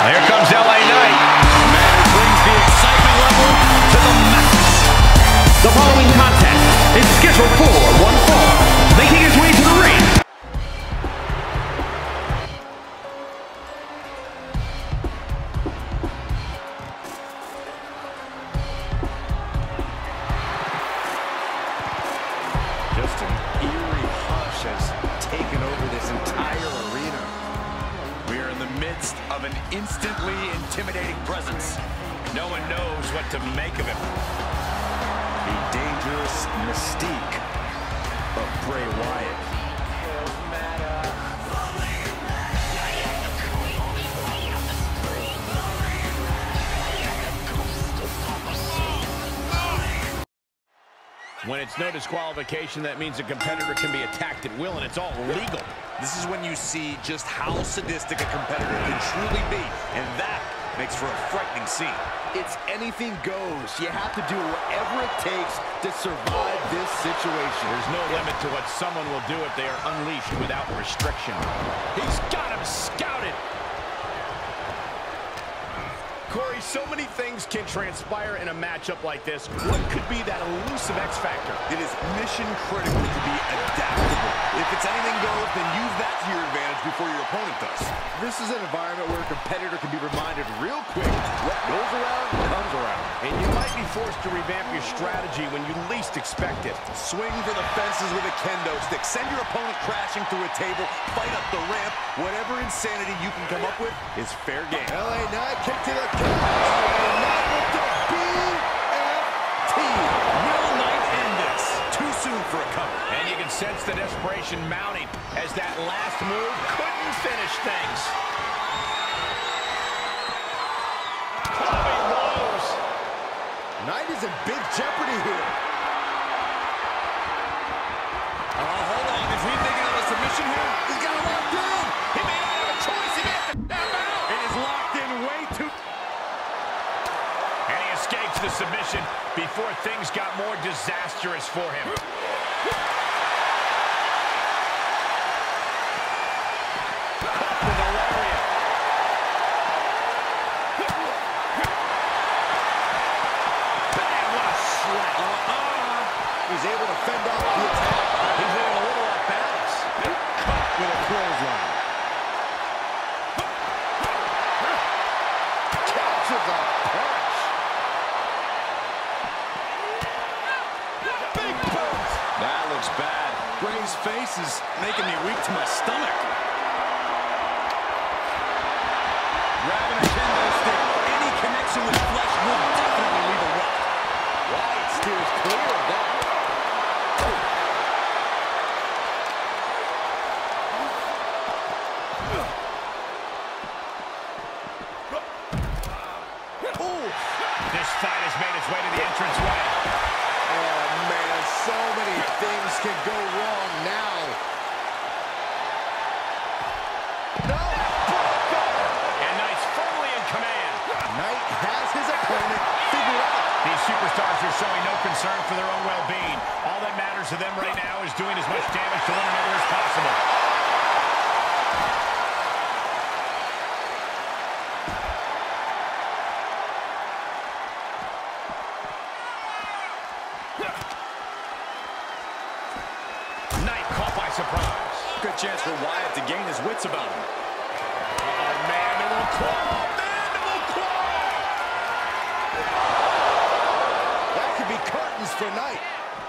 Here comes LA Knight. Man, it brings the excitement level to the max. The following contest is scheduled for one fall, making his way to the ring. Just an eerie hush has taken over this entire arena. We are in the midst of an instantly intimidating presence. No one knows what to make of him. The dangerous mystique of Bray Wyatt. When it's no disqualification, that means a competitor can be attacked at will, and it's all legal. This is when you see just how sadistic a competitor can truly be, and that makes for a frightening scene. It's anything goes. You have to do whatever it takes to survive this situation. There's no limit to what someone will do if they are unleashed without restriction. He's got him scouted. Corey, so many things can transpire in a matchup like this. What could be that elusive X factor? It is mission critical to be adaptable. If it's anything goes, then use that to your advantage before your opponent does. This is an environment where a competitor can be reminded real quick what goes around comes around. And you might be forced to revamp your strategy when you least expect it. Swing for the fences with a kendo stick. Send your opponent crashing through a table. Fight up the ramp. Whatever insanity you can come up with is fair game. LA Knight kick to the LA Knight with the BFT. Will Knight end this? Too soon for a cover. And you can sense the desperation mounting as that last move couldn't finish things. Clubbing blows. Knight is in big jeopardy here. Hold on. Is he thinking of a submission here? He's got it locked in. He may not have a choice. He may have to tap out. It is locked in way too. And he escapes the submission before things got more disastrous for him. He's able to fend off the attack. He's getting a little off balance. Caught with a clothesline. Catches a punch. Big boot. That looks bad. Bray's face is making me weak to my stomach. Grabbing a kendo stick. Any connection with flesh will definitely leave a rock. Wyatt steers clear of that. This fight has made its way to the entranceway. Oh, man, so many things can go wrong now. No! And Knight's firmly in command. Knight has his opponent figured out. These superstars are showing no concern for their own well-being. All that matters to them right now is doing as much damage to one another as possible. Knight caught by surprise. Good chance for Wyatt to gain his wits about him. Oh, mandible claw! Mandible claw! That could be curtains for Knight.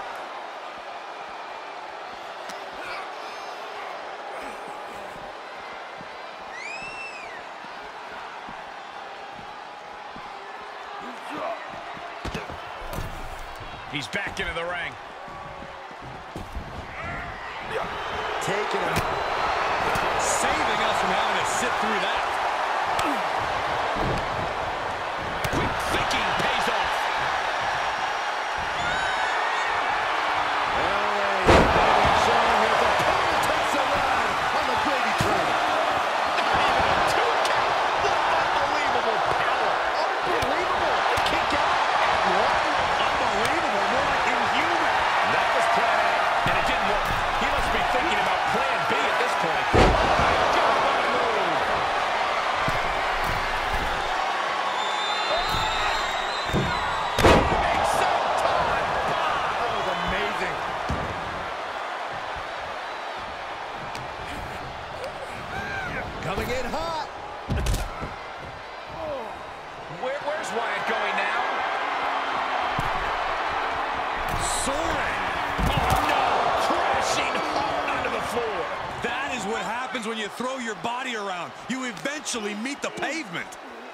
He's back into the ring. Taking him. Saving us from having to sit through that. Quick thinking pays off. Showing his opponent takes a ride on the gravy train. Two count. Unbelievable power. Unbelievable. Kick out at one. Unbelievable. More like inhuman. That was plan A, and it didn't work. He must be thinking about plan B at this point. you throw your body around, you eventually meet the pavement.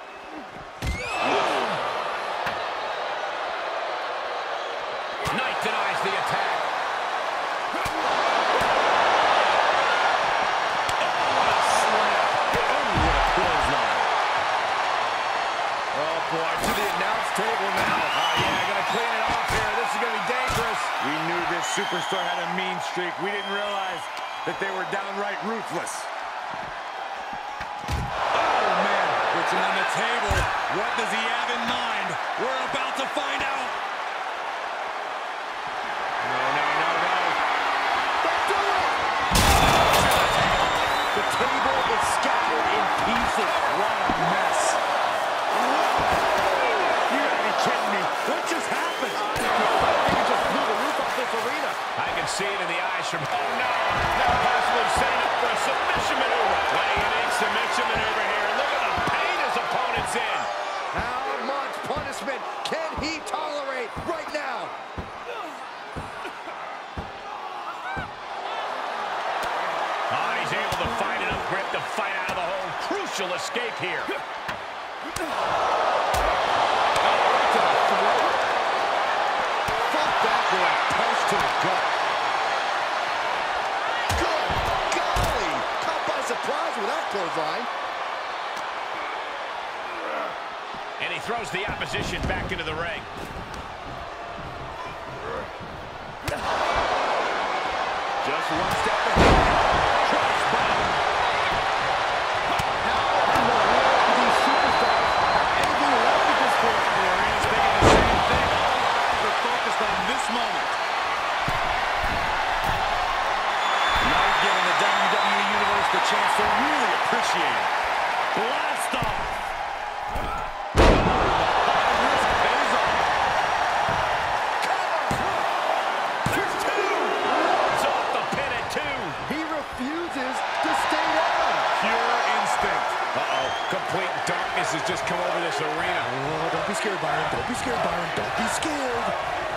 Knight denies the attack. Oh, boy, to the announce table now. Yeah, gonna clean it off here. This is gonna be dangerous. We knew this superstar had a mean streak. We didn't realize that they were downright ruthless. Oh, man. Puts him on the table. What does he have in mind? We're about to find out. No, no, no, no. Don't do it! The table is scattered in pieces. What a mess. You gotta be kidding me. What just happened? I think it just blew the roof off this arena. I can see it in the eyes from... Oh, no. Now possibly setting up for a submission maneuver. What a unique submission maneuver here. Look at the pain his opponent's in. How much punishment can he tolerate right now? Oh, he's able to find enough grip to fight out of the hole. Crucial escape here. Punch to the gut. Good golly! Caught by surprise with that clothesline. And he throws the opposition back into the ring. Just one step ahead. Crossbody. How in the world do these superstars have anything left at this point? The arena's thinking the same thing. All eyes are focused on this moment. Knight giving the WWE Universe the chance to really appreciate it. Blast off. Complete darkness has just come over this arena. Oh, don't be scared, Byron. Don't be scared, Byron. Don't be scared.